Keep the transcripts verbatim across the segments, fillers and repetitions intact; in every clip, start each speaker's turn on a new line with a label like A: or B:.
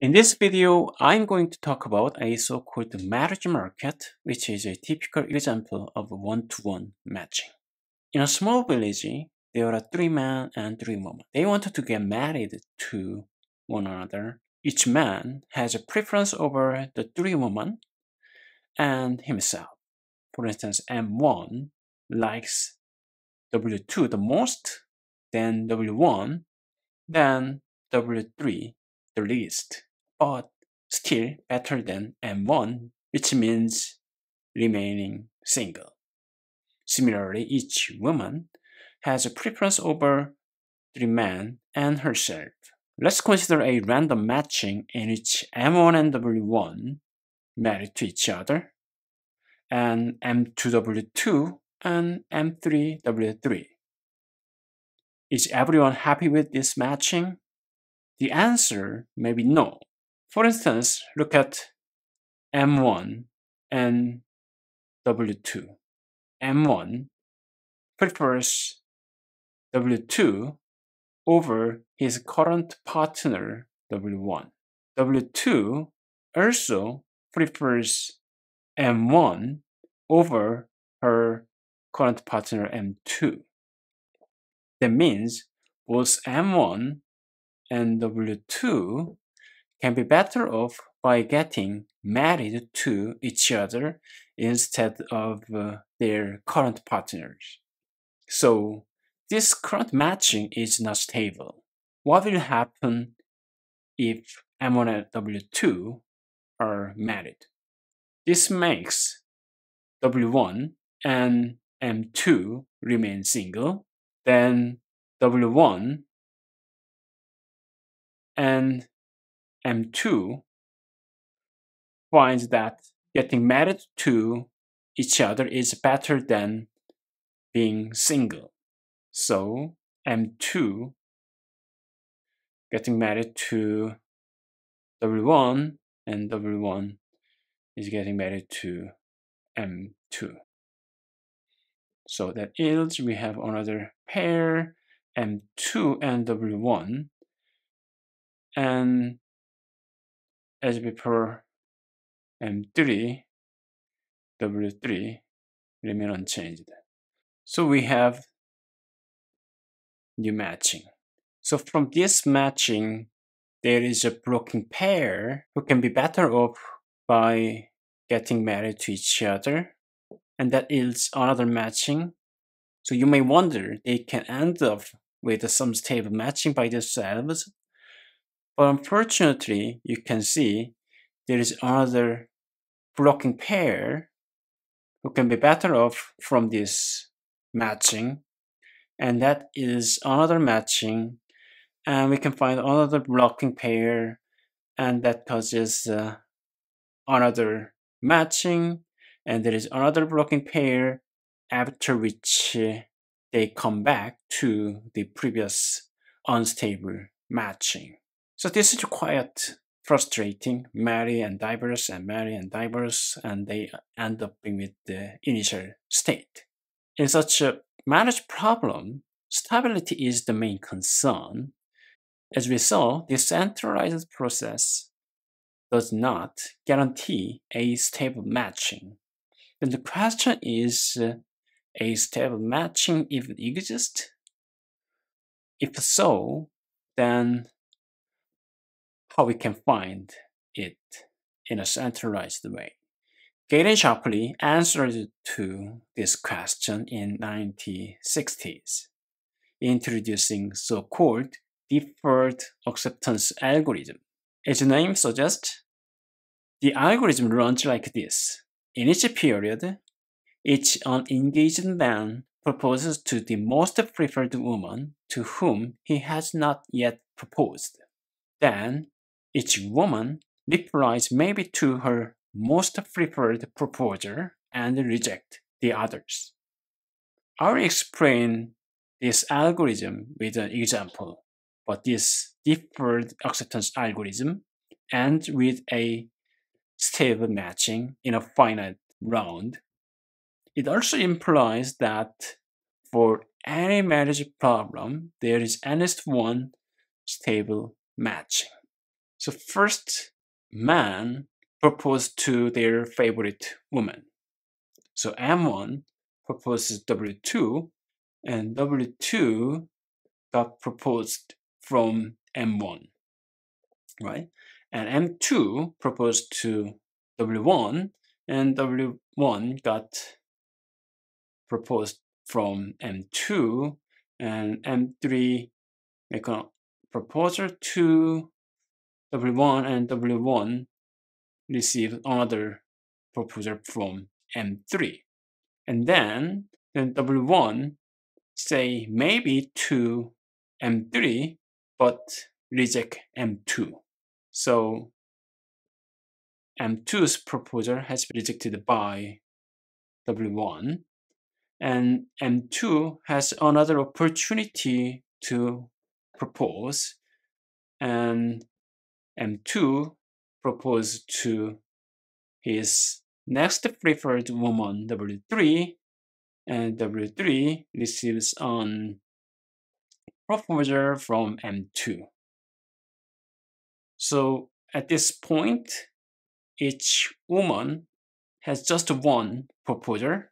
A: In this video, I'm going to talk about a so-called marriage market, which is a typical example of one-to-one matching. In a small village, there are three men and three women. They wanted to get married to one another. Each man has a preference over the three women and himself. For instance, M one likes W two the most, then W one, then W three the least, but still better than M one, which means remaining single. Similarly, each woman has a preference over three men and herself. Let's consider a random matching in which M one and W one married to each other, and M two W two and M three W three. Is everyone happy with this matching? The answer may be no. For instance, look at M one and W two. M one prefers W two over his current partner W one. W two also prefers M one over her current partner M two. That means both M one and W two can be better off by getting married to each other instead of uh, their current partners. So this current matching is not stable. What will happen if M one and W two are married? This makes W one and M two remain single, then W one and M two finds that getting married to each other is better than being single. So M two getting married to W one, and W one is getting married to M two. So that yields we have another pair, M two and W one, and as before, M three, W three remain unchanged. So we have new matching. So from this matching, there is a broken pair who can be better off by getting married to each other, and that yields another matching. So you may wonder they can end up with some stable matching by themselves, but unfortunately, you can see there is another blocking pair who can be better off from this matching, and that is another matching, and we can find another blocking pair, and that causes uh, another matching, and there is another blocking pair, after which uh, they come back to the previous unstable matching. So this is quite frustrating. Marry and divorce and marry and divorce, and they end up with the initial state. In such a marriage problem, stability is the main concern. As we saw, the centralized process does not guarantee a stable matching. Then the question is, uh, a stable matching even exist? If so, then how we can find it in a centralized way? Gale-Shapley answered to this question in nineteen sixties, introducing so-called Deferred-Acceptance Algorithm. As the name suggests, the algorithm runs like this. In each period, each unengaged man proposes to the most preferred woman to whom he has not yet proposed. Then, each woman replies maybe to her most preferred proposer and reject the others. I'll explain this algorithm with an example, but this deferred acceptance algorithm ends with a stable matching in a finite round. It also implies that for any marriage problem, there is at least one stable matching. So first man proposed to their favorite woman. So M one proposes W two, and W two got proposed from M one, right? And M two proposed to W one, and W one got proposed from M two, and M three make a proposal to W one, and W one receive another proposal from M three. And then, then W one say maybe to M three, but reject M two. So M two's proposal has been rejected by W one, and M two has another opportunity to propose, and M two proposed to his next preferred woman, W three, and W three receives an proposal from M two. So at this point, each woman has just one proposal.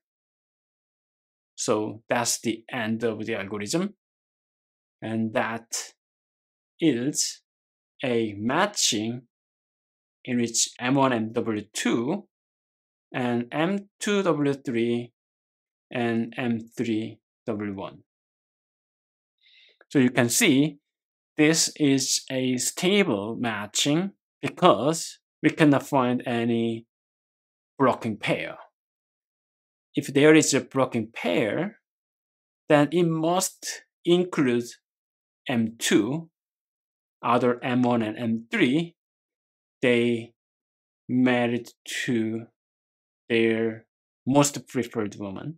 A: So that's the end of the algorithm. And that is a matching in which M one and W two and M two W three and M three W one. So you can see this is a stable matching because we cannot find any blocking pair. If there is a blocking pair, then it must include M two, other M one and M three, they married to their most preferred woman.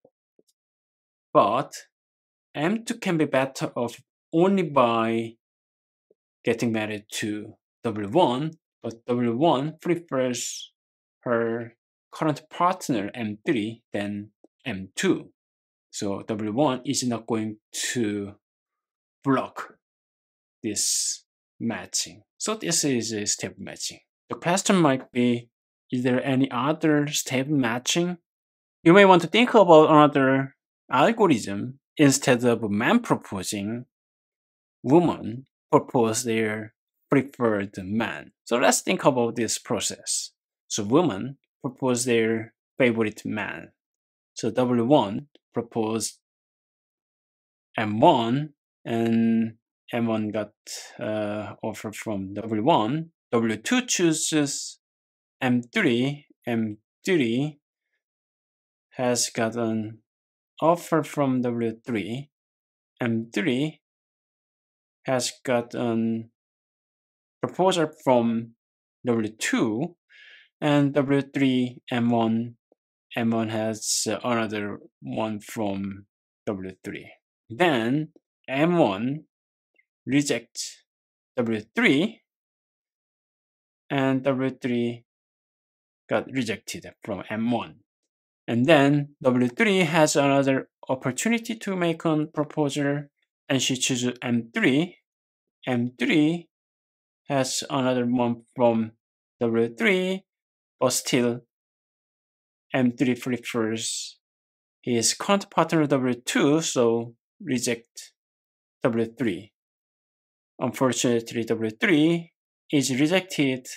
A: But M two can be better off only by getting married to W one, but W one prefers her current partner M three than M two. So W one is not going to block this matching. So this is a stable matching. The question might be, is there any other stable matching? You may want to think about another algorithm. Instead of man proposing, woman propose their preferred man. So let's think about this process. So women propose their favorite man. So W one proposed M one, and M one got uh, offer from W one. W two chooses M three. M three has gotten offer from W three. M three has gotten proposal from W two, and W three M one M one has another one from W three. Then M one rejects W three, and W three got rejected from M one. And then W three has another opportunity to make a proposal, and she chooses M three. M three has another one from W three, but still M three prefers his current partner W two, so reject W three. Unfortunately, W three is rejected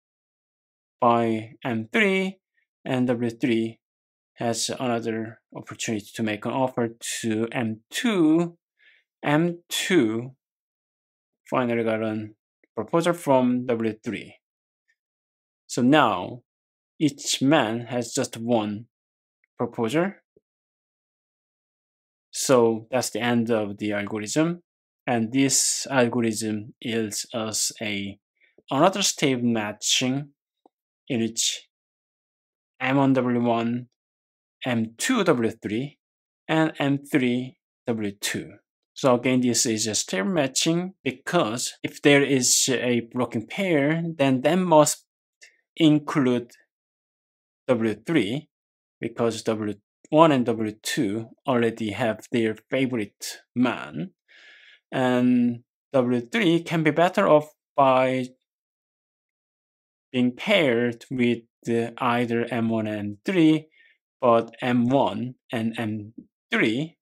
A: by M three, and W three has another opportunity to make an offer to M two. M two finally got a proposal from W three. So now each man has just one proposal. So that's the end of the algorithm. And this algorithm yields us a another stable matching in which M one W one, M two W three, and M three W two. So again, this is a stable matching because if there is a blocking pair, then that must include W three, because W one and W two already have their favorite man, and W three can be better off by being paired with uh, either M one and M three, but M one and M three,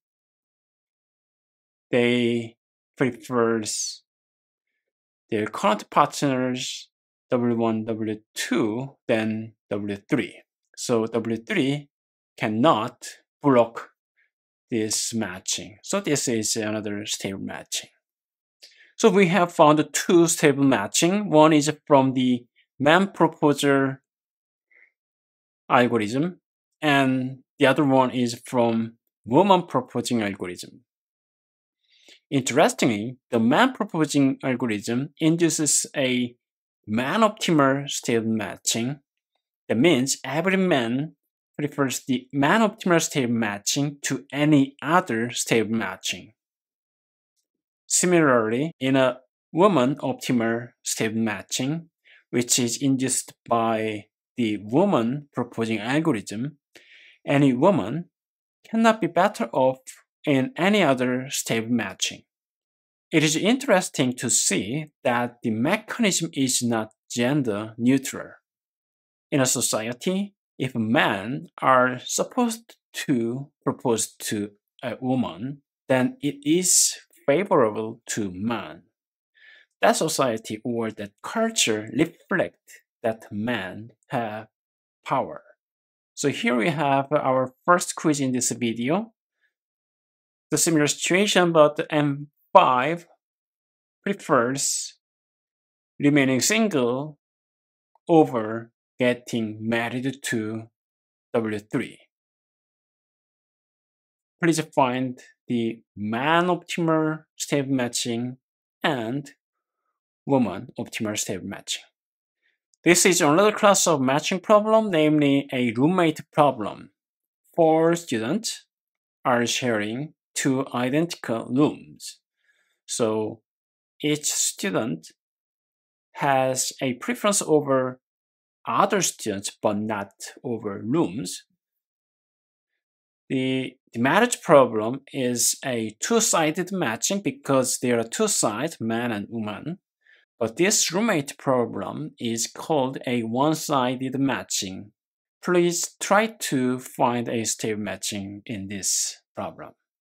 A: they prefers their current partners W one, W two than W three. So W three cannot block this matching. So this is another stable matching. So we have found two stable matching. One is from the man proposer algorithm, and the other one is from woman proposing algorithm. Interestingly, the man proposing algorithm induces a man-optimal stable matching. That means every man prefers the man-optimal stable matching to any other stable matching. Similarly, in a woman-optimal stable matching, which is induced by the woman proposing algorithm, any woman cannot be better off in any other stable matching. It is interesting to see that the mechanism is not gender neutral. In a society, if men are supposed to propose to a woman, then it is favorable to man. That society or that culture reflect that men have power. So here we have our first quiz in this video. The similar situation, but M five prefers remaining single over getting married to W three. Please find the man optimal stable matching and woman optimal stable matching. This is another class of matching problem, namely a roommate problem. Four students are sharing two identical rooms. So each student has a preference over other students, but not over rooms. The, the marriage problem is a two-sided matching because there are two sides, man and woman. But this roommate problem is called a one-sided matching. Please try to find a stable matching in this problem.